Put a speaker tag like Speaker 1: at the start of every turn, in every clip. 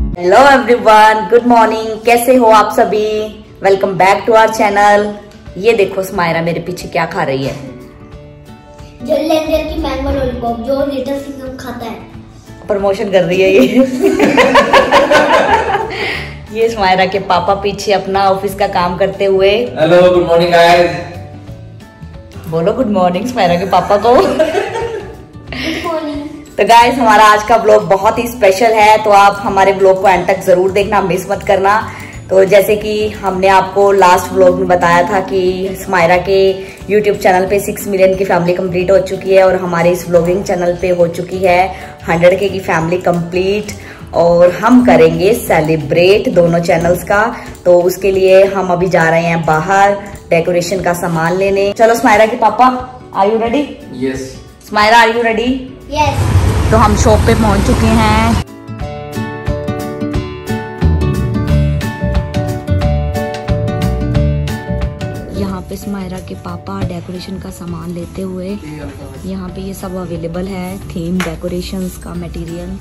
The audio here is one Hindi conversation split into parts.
Speaker 1: Hello everyone, good morning. कैसे हो आप सभी? Welcome back to our channel. ये देखो स्मायरा मेरे पीछे क्या खा रही है।
Speaker 2: जलेंडर की मैंगो लॉलीपॉप जो लिटिल सिंघम खाता है।
Speaker 1: प्रमोशन कर रही है ये। ये स्मायरा के पापा पीछे अपना ऑफिस का काम करते हुए।
Speaker 3: Hello, good morning guys.
Speaker 1: बोलो गुड मॉर्निंग स्मायरा के पापा को।
Speaker 2: Good morning.
Speaker 1: तो गाइस, हमारा आज का ब्लॉग बहुत ही स्पेशल है, तो आप हमारे ब्लॉग को एंड तक जरूर देखना, मिस मत करना। तो जैसे कि हमने आपको लास्ट ब्लॉग में बताया था कि स्मायरा के यूट्यूब चैनल पे 6 मिलियन की फैमिली कंप्लीट हो चुकी है और हमारे इस व्लॉगिंग चैनल पे हो चुकी है 100K की फैमिली कंप्लीट। और हम करेंगे सेलिब्रेट दोनों चैनल्स का। तो उसके लिए हम अभी जा रहे हैं बाहर डेकोरेशन का सामान लेने। चलो स्मायरा के पापा, are you ready?
Speaker 3: Yes.
Speaker 1: Smayra, are you ready?
Speaker 2: Yes.
Speaker 1: तो हम शॉप पे पहुंच चुके हैं। यहाँ पे स्मायरा के पापा डेकोरेशन का सामान लेते हुए। यहाँ पे ये सब अवेलेबल है, थीम डेकोरेशंस का material.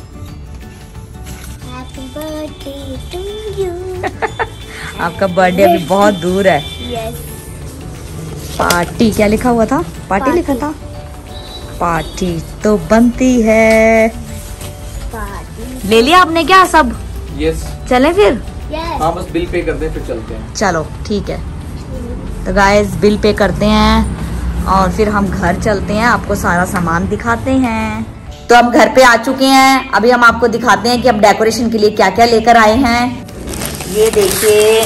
Speaker 2: Happy birthday to you.
Speaker 1: आपका बर्थडे अभी बहुत दूर है।
Speaker 2: यस।
Speaker 1: पार्टी क्या लिखा हुआ था? पार्टी लिखा था। पार्टी तो बनती है।
Speaker 2: पार्टी।
Speaker 1: ले लिया आपने क्या सब?
Speaker 3: यस।
Speaker 1: चलें फिर?
Speaker 2: यस।
Speaker 3: हाँ, बस बिल पे कर दें फिर चलते हैं।
Speaker 1: चलो ठीक है। तो गाइस, बिल पे करते हैं और फिर हम घर चलते हैं, आपको सारा सामान दिखाते हैं। तो हम घर पे आ चुके हैं। अभी हम आपको दिखाते हैं कि अब डेकोरेशन के लिए क्या क्या लेकर आए हैं। ये देखिए,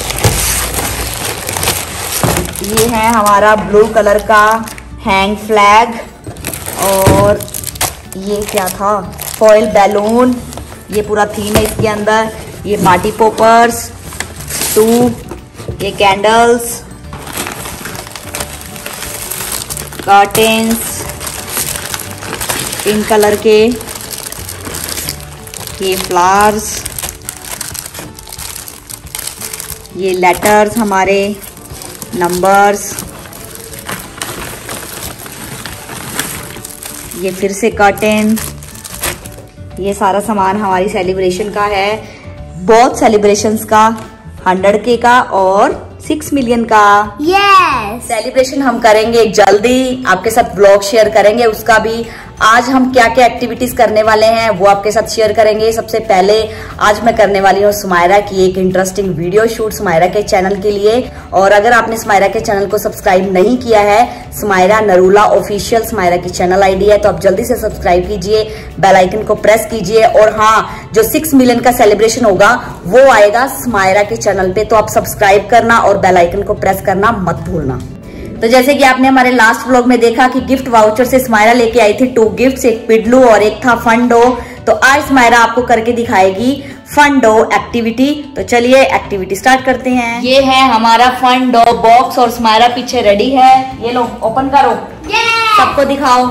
Speaker 1: ये है हमारा ब्लू कलर का हैंग फ्लैग। और ये क्या था? Foil balloon. ये पूरा थीम है इसके अंदर। ये पार्टी पोपर्स 2, ये कैंडल्स, कर्टेन्स पिंक कलर के, ये फ्लावर्स, ये लेटर्स, हमारे नंबर्स, ये फिर से कर्टेन। ये सारा सामान हमारी सेलिब्रेशन का है, बहुत सेलिब्रेशंस का, 100K का और 6 मिलियन का।
Speaker 2: यस।
Speaker 1: सेलिब्रेशन हम करेंगे जल्दी, आपके साथ ब्लॉग शेयर करेंगे उसका भी। आज हम क्या क्या एक्टिविटीज करने वाले हैं वो आपके साथ शेयर करेंगे। सबसे पहले आज मैं करने वाली हूँ स्मायरा की एक इंटरेस्टिंग वीडियो शूट स्मायरा के चैनल के लिए। और अगर आपने स्मायरा के चैनल को सब्सक्राइब नहीं किया है, स्मायरा नरूला ऑफिशियल स्मायरा की चैनल आईडी है, तो आप जल्दी से सब्सक्राइब कीजिए, बेल आइकन को प्रेस कीजिए। और हाँ, जो 6 मिलियन का सेलिब्रेशन होगा वो आएगा स्मायरा के चैनल पे, तो आप सब्सक्राइब करना और बेल आइकन को प्रेस करना मत भूलना। तो जैसे कि आपने हमारे लास्ट व्लॉग में देखा कि गिफ्ट वाउचर से स्मायरा लेके आई थी 2 गिफ्ट्स, एक पिडलू और एक था फंडो। तो आज स्मायरा आपको करके दिखाएगी फंडो एक्टिविटी। तो चलिए एक्टिविटी स्टार्ट करते हैं। ये है हमारा फंडो बॉक्स और स्मायरा पीछे रेडी है। ये लो, ओपन करो, सबको दिखाओ।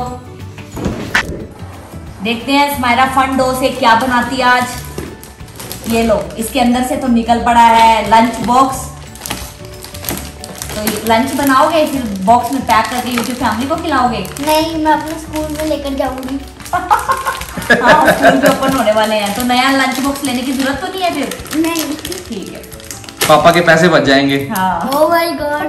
Speaker 1: देखते हैं स्मायरा फंडो से क्या बनाती है आज। ये लो, इसके अंदर से तो निकल पड़ा है लंच बॉक्स। तो लंच बनाओगे फिर बॉक्स में पैक करके यूट्यूब फैमिली को खिलाओगे?
Speaker 2: नहीं, मैं अपने स्कूल में लेकर जाऊंगी।
Speaker 1: हाँ, स्कूल भी ओपन होने वाले हैं तो नया लंच बॉक्स लेने की जरूरत तो नहीं है फिर?
Speaker 2: नहीं।
Speaker 1: ठीक है,
Speaker 3: पापा के पैसे बच जाएंगे।
Speaker 1: हाँ।
Speaker 2: Oh my god.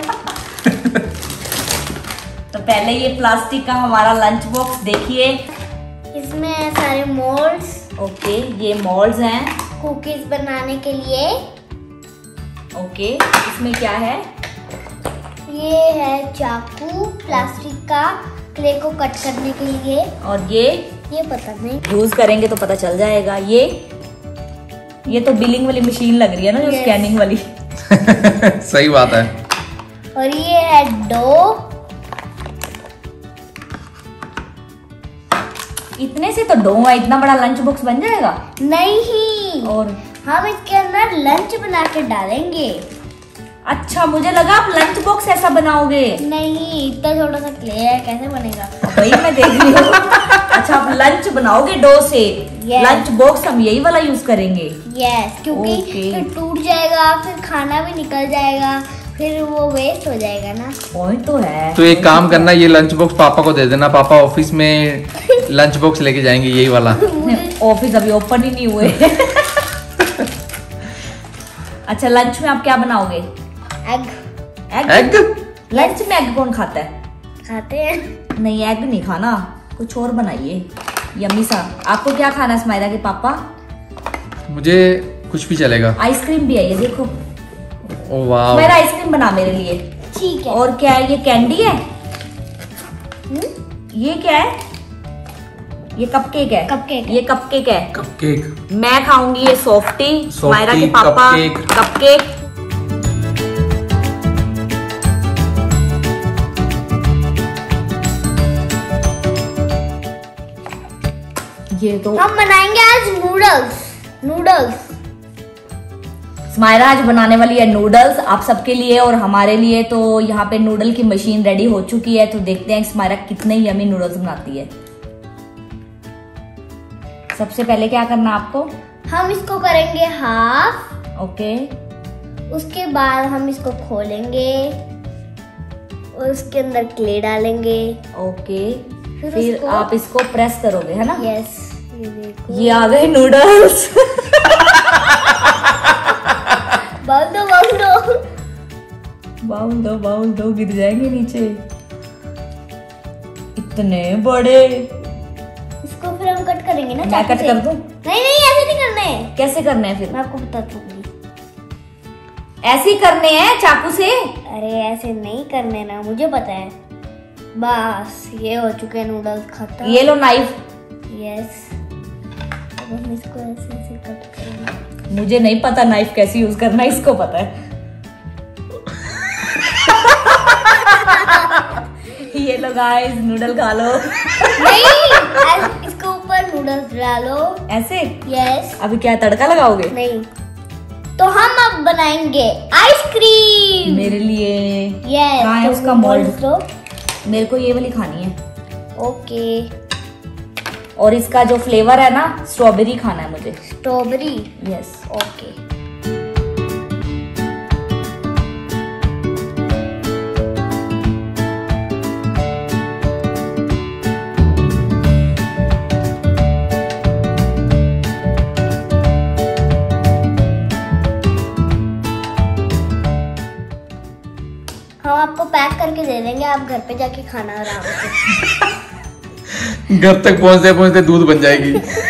Speaker 1: तो पहले ये प्लास्टिक का हमारा लंच बॉक्स देखिए।
Speaker 2: इसमें सारे मोल्ड्स।
Speaker 1: ओके, ये मोल्ड्स हैं।
Speaker 2: कुकीज बनाने के लिए।
Speaker 1: ओके, इसमें क्या है?
Speaker 2: ये है चाकू प्लास्टिक का, क्ले को कट करने के लिए।
Speaker 1: और ये
Speaker 2: पता नहीं,
Speaker 1: यूज करेंगे तो पता चल जाएगा। ये तो बिलिंग वाली मशीन लग रही है ना, जो
Speaker 2: Yes.
Speaker 1: स्कैनिंग वाली।
Speaker 3: सही बात है।
Speaker 2: और ये है डो।
Speaker 1: इतने से तो डो है, इतना बड़ा लंच बॉक्स बन जाएगा?
Speaker 2: नहीं,
Speaker 1: और
Speaker 2: हम इसके अंदर लंच बना के डालेंगे।
Speaker 1: अच्छा, मुझे लगा आप लंच बॉक्स ऐसा बनाओगे।
Speaker 2: नहीं, इतना छोटा सा क्ले है, कैसे बनेगा?
Speaker 1: वही मैं देख रही हूँ। अच्छा, आप लंच बनाओगे डो से?
Speaker 2: Yes.
Speaker 1: लंच बॉक्स हम यही वाला यूज करेंगे।
Speaker 2: यस, क्योंकि
Speaker 1: Okay.
Speaker 2: फिर टूट जाएगा, फिर खाना भी निकल जाएगा, फिर वो वेस्ट हो जाएगा ना।
Speaker 1: पॉइंट तो है।
Speaker 3: तो एक काम करना, ये लंच बॉक्स पापा को दे देना, पापा ऑफिस में लंच बॉक्स लेके जाएंगे यही वाला।
Speaker 1: ऑफिस अभी ओपन ही नहीं हुए। अच्छा, लंच में आप क्या बनाओगे?
Speaker 2: एग।
Speaker 3: एग?
Speaker 1: लंच में एग कौन खाता है?
Speaker 2: खाते हैं।
Speaker 1: नहीं, एग नहीं खाना, कुछ और बनाइए यम्मी सा। आपको क्या खाना है स्माइरा के पापा?
Speaker 3: मुझे कुछ भी चलेगा।
Speaker 1: आइसक्रीम भी है ये देखो।
Speaker 3: ओ वाह,
Speaker 1: स्माइरा आइसक्रीम बना मेरे लिए।
Speaker 2: ठीक है।
Speaker 1: और क्या है ये? कैंडी है? ये क्या है? ये कपकेक है।
Speaker 2: कपकेक।
Speaker 1: ये कपकेक है।
Speaker 3: कपकेक।
Speaker 1: मैं खाऊंगी ये सॉफ्टी, स्माइरा के पापा कपकेक। ये तो
Speaker 2: हम बनाएंगे आज नूडल्स।
Speaker 1: स्माइरा आज बनाने वाली है नूडल्स आप सबके लिए और हमारे लिए। तो यहाँ पे नूडल की मशीन रेडी हो चुकी है, तो देखते हैं स्माइरा कितने यमी नूडल्स बनाती है। सबसे पहले क्या करना आपको?
Speaker 2: हम इसको करेंगे हाफ।
Speaker 1: ओके।
Speaker 2: उसके बाद हम इसको खोलेंगे और उसके अंदर क्ले डालेंगे।
Speaker 1: ओके,
Speaker 2: फिर
Speaker 1: फिर
Speaker 2: उसको-
Speaker 1: आप इसको प्रेस करोगे, है ना?
Speaker 2: यस, ये देखो।
Speaker 1: ये आ गए नूडल्स। बाउल दो गिर जाएंगे नीचे, इतने बड़े।
Speaker 2: इसको फिर हम कट करेंगे ना।
Speaker 1: मैं
Speaker 2: चाकू
Speaker 1: कट
Speaker 2: से।
Speaker 1: कर दूं?
Speaker 2: नहीं ऐसे नहीं करने हैं।
Speaker 1: कैसे करने हैं फिर?
Speaker 2: मैं आपको बता दूंगी।
Speaker 1: ऐसे ही करने हैं चाकू से?
Speaker 2: अरे ऐसे नहीं करने ना, मुझे पता है। बस ये हो चुके हैं नूडल्स खत्म।
Speaker 1: ये लो नाइफ।
Speaker 2: यस, अब हम इसको ऐसे ऐसे कट करेंगे।
Speaker 1: मुझे नहीं पता नाइफ कैसे यूज करना है, इसको पता है। ये लो गाइस, नूडल खा लो।
Speaker 2: नहीं, इसके ऊपर नूडल्स डालो
Speaker 1: ऐसे।
Speaker 2: यस।
Speaker 1: अभी क्या तड़का लगाओगे?
Speaker 2: नहीं, तो हम अब बनाएंगे आइसक्रीम
Speaker 1: मेरे लिए।
Speaker 2: यस।
Speaker 1: कहाँ है उसका मोल्ड?
Speaker 2: तो
Speaker 1: मेरे को ये वाली खानी है।
Speaker 2: ओके,
Speaker 1: और इसका जो फ्लेवर है ना, स्ट्रॉबेरी खाना है मुझे।
Speaker 2: स्ट्रॉबेरी।
Speaker 1: यस।
Speaker 2: ओके, हम आपको पैक करके दे देंगे, आप घर पे जाके खाना आराम से।
Speaker 3: घर तक पहुंचते पहुंचते दूध बन जाएगी।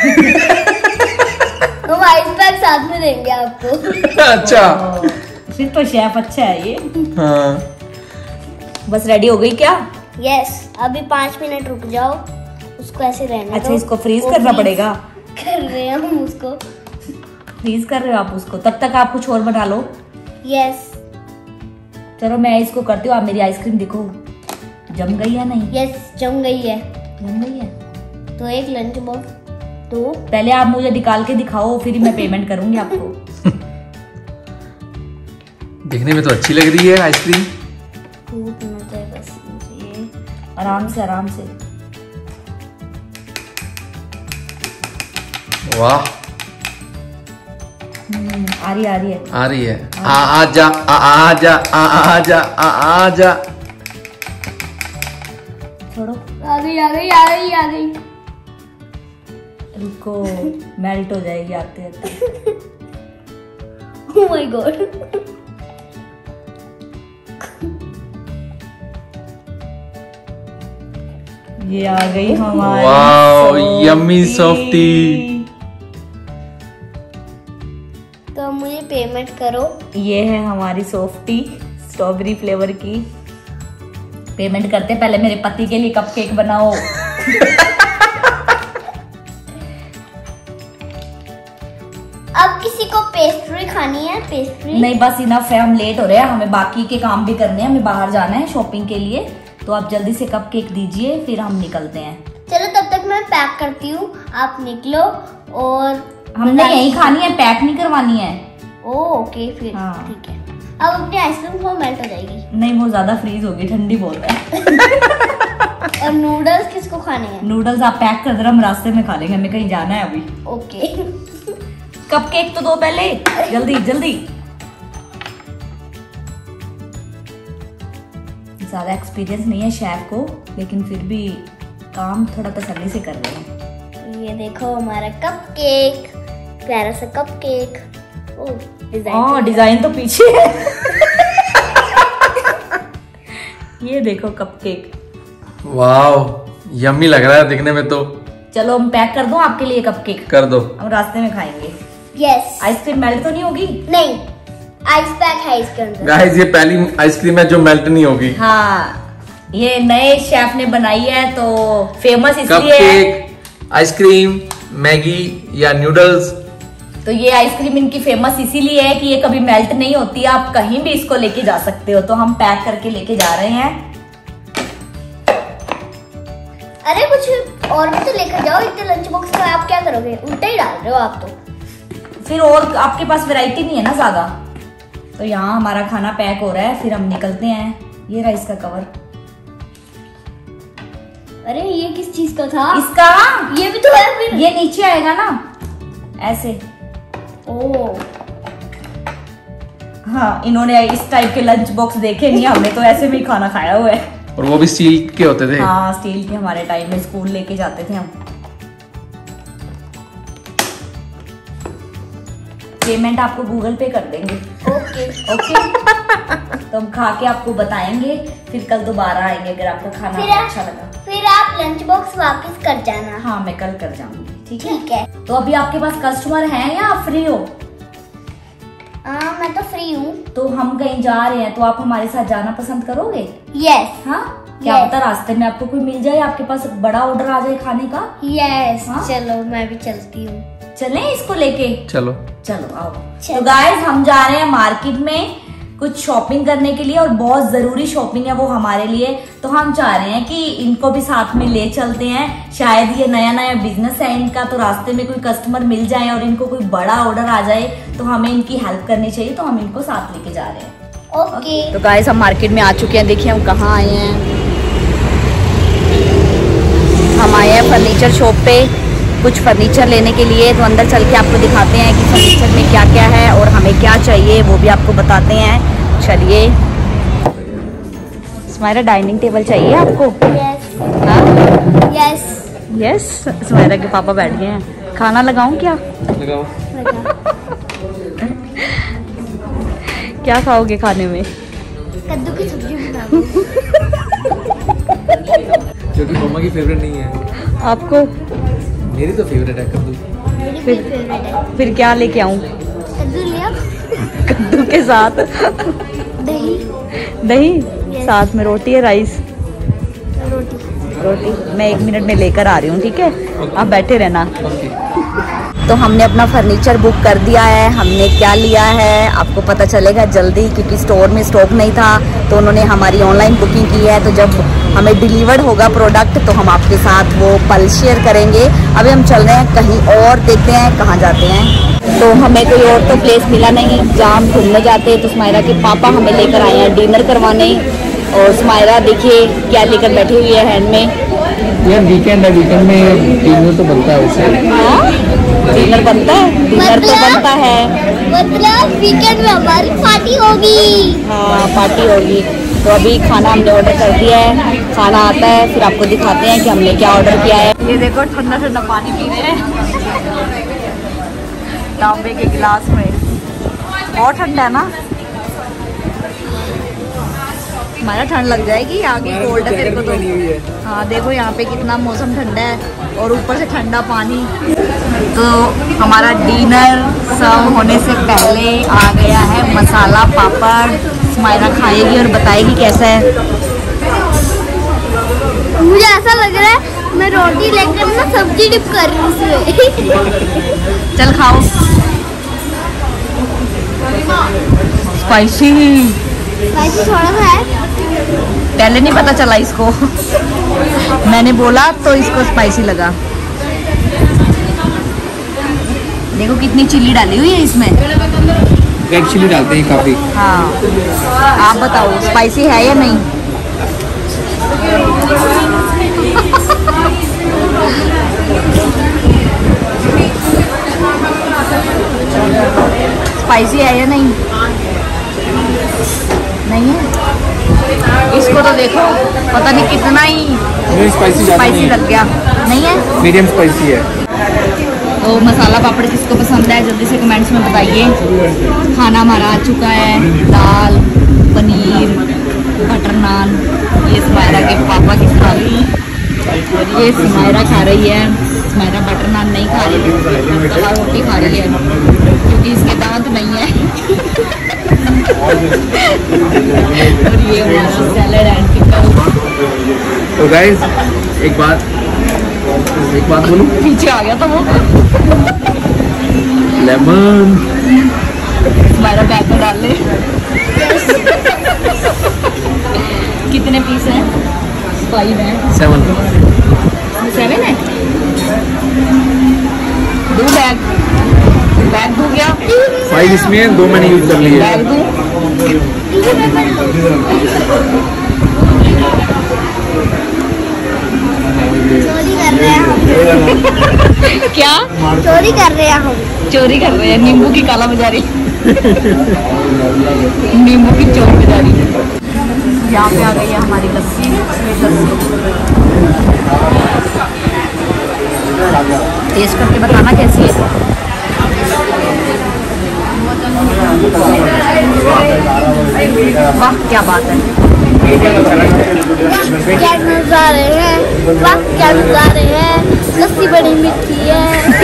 Speaker 2: हम आइस पैक साथ में देंगे आपको।
Speaker 3: अच्छा,
Speaker 1: फिर तो शेफ अच्छा है ये।
Speaker 3: हाँ।
Speaker 1: बस रेडी हो गई क्या?
Speaker 2: यस, अभी 5 मिनट रुक जाओ, उसको ऐसे रहने
Speaker 1: अच्छा,
Speaker 2: दो।
Speaker 1: इसको फ्रीज
Speaker 2: वो
Speaker 1: करना
Speaker 2: freeze
Speaker 1: पड़ेगा।
Speaker 2: कर रहे हैं हम उसको।
Speaker 1: फ्रीज कर रहे हो आप उसको? तब तक आप कुछ और बना लो।
Speaker 2: यस
Speaker 1: चलो मैं इसको करती हूँ, आप मेरी आइसक्रीम देखो जम गई है नहीं?
Speaker 2: यस, जम गई है।
Speaker 1: जम गई है
Speaker 2: तो एक लंच बॉक्स तो
Speaker 1: पहले आप मुझे निकाल के दिखाओ, फिर ही मैं पेमेंट करूंगी आपको।
Speaker 3: देखने में तो अच्छी लग रही है आइसक्रीम।
Speaker 2: टूटना चाहिए बस ये।
Speaker 1: आराम से आराम से।
Speaker 3: वाह,
Speaker 1: आ रही है।
Speaker 3: आ रही है। आजा आजा आजा आजा।
Speaker 1: छोड़ो,
Speaker 2: आ गई।
Speaker 1: रुको, मेल्ट हो जाएगी आते आते।
Speaker 2: Oh my god.
Speaker 1: ये आ गई हमारी
Speaker 3: वाओ, यम्मी सॉफ्टी।
Speaker 2: तो मुझे पेमेंट करो।
Speaker 1: ये है हमारी सॉफ्टी स्ट्रॉबेरी फ्लेवर की। पेमेंट करते पहले मेरे पति के लिए कपकेक बनाओ।
Speaker 2: अब किसी को पेस्ट्री खानी है? पेस्ट्री
Speaker 1: नहीं, बस इनफ है, हम लेट हो रहे हैं, हमें बाकी के काम भी करने हैं, हमें बाहर जाना है शॉपिंग के लिए। तो आप जल्दी से कपकेक दीजिए, फिर हम निकलते हैं।
Speaker 2: चलो तब तक मैं पैक करती हूँ, आप निकलो। और
Speaker 1: हमने यही खानी है, पैक नहीं करवानी है।
Speaker 2: ओके फिर
Speaker 1: हाँ।
Speaker 2: ठीक है। अब अपनी आइसक्रीम वो मेल्ट हो जाएगी।
Speaker 1: नहीं, वो ज्यादा फ्रीज होगी, ठंडी बहुत है।
Speaker 2: और नूडल्स किसको खाने हैं?
Speaker 1: नूडल्स आप पैक कर दो, हम रास्ते में खा लेंगे, हमें कहीं जाना है अभी।
Speaker 2: ओके।
Speaker 1: कपकेक तो दो पहले, जल्दी जल्दी। ज्यादा एक्सपीरियंस नहीं है शेफ को, लेकिन फिर भी काम थोड़ा तसल्ली से कर रहे हैं।
Speaker 2: ये देखो हमारा कपकेक, प्यारा सा कपकेक। ओह डिजाइन
Speaker 1: डिजाइन तो पीछे है। ये देखो कपकेक,
Speaker 3: वाव यम्मी लग रहा है दिखने में तो।
Speaker 1: चलो हम पैक कर दूं आपके लिए कपकेक,
Speaker 3: कर दो।
Speaker 1: हम रास्ते में खाएंगे।
Speaker 2: यस।
Speaker 1: आइसक्रीम मेल्ट तो नहीं होगी?
Speaker 2: नहीं, आइस पैक है इसके अंदर।
Speaker 3: गाइस ये पहली आइसक्रीम है जो मेल्ट नहीं होगी।
Speaker 1: हाँ, ये नए शेफ ने बनाई है तो फेमस इसलिए
Speaker 3: कपकेक, आइसक्रीम, मैगी या नूडल्स।
Speaker 1: तो ये आइसक्रीम इनकी फेमस इसीलिए है कि ये कभी मेल्ट नहीं होती, आप कहीं भी इसको लेके जा सकते हो। तो हम पैक करके लेके जा रहे हैं।
Speaker 2: अरे कुछ और भी तो लेकर जाओ, इतने लंच बॉक्स में आप क्या करोगे? उल्टा ही डाल रहे हो आप तो।
Speaker 1: फिर और आपके पास वैरायटी नहीं है ना ज्यादा। तो यहाँ हमारा खाना पैक हो रहा है, फिर हम निकलते हैं। ये रहा इसका कवर।
Speaker 2: अरे ये किस चीज का था?
Speaker 1: इसका
Speaker 2: ये भी तो है फिर।
Speaker 1: ये नीचे आएगा ना ऐसे।
Speaker 2: ओ
Speaker 1: हाँ, इन्होंने इस टाइप के लंच बॉक्स देखे नहीं, हमने तो ऐसे में ही खाना खाया हुआ है।
Speaker 3: और वो भी स्टील के होते थे।
Speaker 1: हाँ, स्टील के हमारे टाइम में स्कूल लेके जाते थे हम। पेमेंट आपको गूगल पे कर देंगे।
Speaker 2: ओके
Speaker 1: तो हम खा के आपको बताएंगे, फिर कल दोबारा आएंगे अगर आपको खाना अच्छा लगा।
Speaker 2: फिर आप लंच बॉक्स वापस कर जाना।
Speaker 1: हाँ, मैं कल कर जाऊंगी।
Speaker 2: ठीक है।
Speaker 1: तो अभी आपके पास कस्टमर हैं या आप फ्री हो?
Speaker 2: मैं तो फ्री हूँ।
Speaker 1: तो हम कहीं जा रहे हैं, तो आप हमारे साथ जाना पसंद करोगे?
Speaker 2: यस।
Speaker 1: हाँ, क्या पता रास्ते में आपको कोई मिल जाए, आपके पास बड़ा ऑर्डर आ जाए खाने का।
Speaker 2: यस।
Speaker 1: हाँ?
Speaker 2: चलो मैं भी चलती हूँ।
Speaker 1: चलें इसको लेके?
Speaker 3: चलो
Speaker 1: आओ। तो गाइस हम जा रहे हैं मार्केट में कुछ शॉपिंग करने के लिए, और बहुत जरूरी शॉपिंग है वो हमारे लिए। तो हम चाह रहे हैं कि इनको भी साथ में ले चलते हैं। शायद ये नया नया बिजनेस है इनका, तो रास्ते में कोई कस्टमर मिल जाए और इनको कोई बड़ा ऑर्डर आ जाए तो हमें इनकी हेल्प करनी चाहिए। तो हम इनको साथ लेके जा रहे हैं।
Speaker 2: ओके।
Speaker 1: तो गाइस हम मार्केट में आ चुके हैं। देखिए हम कहाँ आए हैं। हम आए हैं फर्नीचर शॉप पे कुछ फर्नीचर लेने के लिए। तो अंदर चल के आपको दिखाते हैं कि फर्नीचर में क्या क्या है और हमें क्या चाहिए, वो भी आपको बताते हैं। चलिए। सुमायरा डाइनिंग टेबल चाहिए आपको?
Speaker 2: यस।
Speaker 1: हाँ?
Speaker 2: यस।
Speaker 1: सुमायरा के पापा बैठ गए हैं। खाना लगाऊं क्या?
Speaker 3: लगाओ।
Speaker 1: क्या खाओगे खाने में?
Speaker 2: कद्दू की सब्जी बना दो।
Speaker 3: जो कि मम्मा की फेवरेट नहीं है।
Speaker 1: आपको?
Speaker 3: मेरी तो फेवरेट है कद्दू।
Speaker 2: मेरी भी फेवरेट है।
Speaker 1: फिर क्या लेके आऊं?
Speaker 2: कद्दू ले आओ।
Speaker 1: कद्दू के साथ दही साथ में रोटी है, राइस, रोटी। मैं 1 मिनट में लेकर आ रही हूँ, ठीक है? आप बैठे रहना। तो हमने अपना फर्नीचर बुक कर दिया है। हमने क्या लिया है आपको पता चलेगा जल्दी, क्योंकि स्टोर में स्टॉक नहीं था। तो उन्होंने हमारी ऑनलाइन बुकिंग की है। तो जब हमें डिलीवर्ड होगा प्रोडक्ट तो हम आपके साथ वो पल शेयर करेंगे। अभी हम चल रहे हैं कहीं और, देखते हैं कहाँ जाते हैं। तो हमें कोई और तो प्लेस मिला नहीं जहाँ हम घूमने जाते। तो सुमायरा के पापा हमें लेकर आए हैं डिनर करवाने। और सुमायरा देखिए क्या लेकर बैठी हुई है हैंड में।
Speaker 3: यार वीकेंड है, वीकेंड में डिनर तो बनता है वैसे।
Speaker 1: हाँ, डिनर बनता है। डिनर तो बनता है,
Speaker 2: मतलब वीकेंड में हमारी पार्टी होगी।
Speaker 1: हाँ पार्टी होगी। तो अभी खाना हमने ऑर्डर कर दिया है, खाना आता है फिर आपको दिखाते हैं कि हमने क्या ऑर्डर किया है। ये देखो ठंडा ठंडा पानी पी रहे हैं तांबे के गिलास में। बहुत ठंडा है ना? हमारा ठंड लग जाएगी, आगे कोल्ड है तेरे को तो। हाँ देखो यहाँ पे कितना मौसम ठंडा है और ऊपर से ठंडा पानी। तो हमारा डिनर सर्व होने से पहले आ गया है मसाला पापड़। सुमायरा खाएगी और बताएगी कैसा है।
Speaker 2: मुझे ऐसा लग रहा है मैं रोटी लेकर ना सब्जी डिप कर रही हूँ उसमें।
Speaker 1: चल खाओ। स्पाइसी
Speaker 2: थोड़ा सा है।
Speaker 1: पहले नहीं पता चला इसको मैंने बोला तो इसको स्पाइसी लगा। देखो कितनी चिल्ली डाली हुई है इसमें।
Speaker 3: रेड चिली डालते हैं काफी।
Speaker 1: हाँ आप बताओ स्पाइसी है या नहीं? स्पाइसी है या नहीं? नहीं है। इसको तो देखो पता नहीं कितना ही
Speaker 3: स्पाइसी
Speaker 1: लग गया। नहीं है,
Speaker 3: मीडियम स्पाइसी है।
Speaker 1: तो मसाला पापड़ किसको पसंद है जल्दी से कमेंट्स में बताइए। खाना हमारा आ चुका है, दाल, पनीर, बटर नान। ये सुमायरा के पापा की थाली और ये सुमायरा खा रही है। सुमायरा बटर नान नहीं खा रही, तवा रोटी खा रही है क्योंकि इसके दांत नहीं है। और ये हमारा सैलेड एंड पिकल।
Speaker 3: तो गाइस एक बात बोलूं,
Speaker 1: पीछे आ गया था वो
Speaker 3: लेमन।
Speaker 1: हमारा बैग में डाल ले। कितने पीस हैं? 5 हैं।
Speaker 3: 7
Speaker 1: है। 2 बैग हो गया।
Speaker 3: 5 इसमें 2 मैंने यूज कर लिए।
Speaker 1: बैग दूं?
Speaker 2: चोरी कर रहे हैं हम।
Speaker 1: क्या
Speaker 2: चोरी कर रहे हैं हम?
Speaker 1: चोरी कर रहे हैं? नींबू की काला बाजारी। नींबू की चोरी बाजारी। यहाँ पे आ गई है हमारी लस्सी, स्वीट लस्सी। टेस्ट करके बताना कैसी है। वाह क्या बात है।
Speaker 2: क्या नजारे हैं, वाह क्या नजारे हैं। लस्सी बड़ी मीठी है।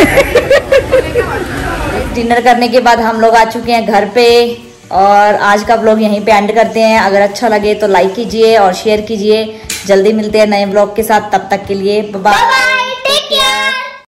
Speaker 1: डिनर करने के बाद हम लोग आ चुके हैं घर पे और आज का व्लॉग यहीं पे एंड करते हैं। अगर अच्छा लगे तो लाइक कीजिए और शेयर कीजिए। जल्दी मिलते हैं नए व्लॉग के साथ, तब तक के लिए बाय बाय।